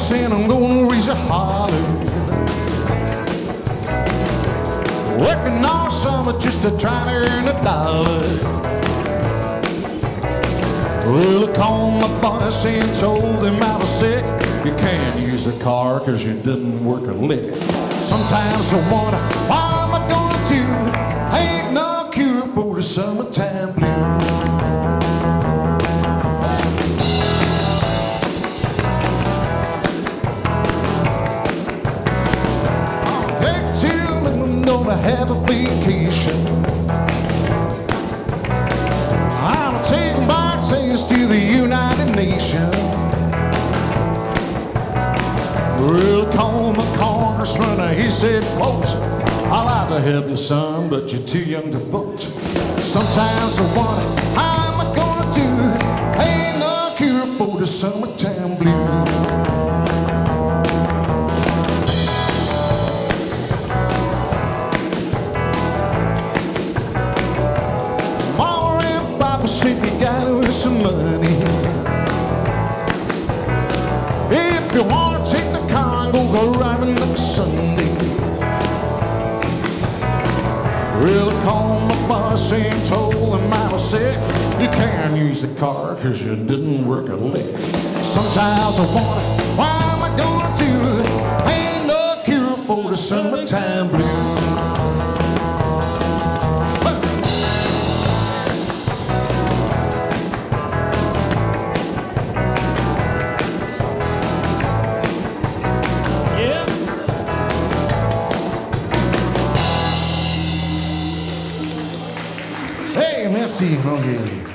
saying I'm gonna raise a holler, working all summer just to try to earn a dollar. Well, I called my boss and told him I was sick. You can't use a car 'cause you didn't work a lick. Sometimes I wonder, what am I gonna do? Ain't no cure for the summertime blues. I'm gonna have a vacation. I'm taking Barclays to the United Nations. Well, call my congressman, he said, quote, I'd like to help you, son, but you're too young to vote. Sometimes I wonder, how am I gonna do? Ain't no cure for the summertime blues. Said you gotta earn some money. If you wanna take the car and go driving next Sunday. Well, I called my boss and told him I was sick. You can't use the car 'cause you didn't work a lick. Sometimes I wonder, what am I gonna do? Ain't no cure for the summertime blues. Merci, Henri.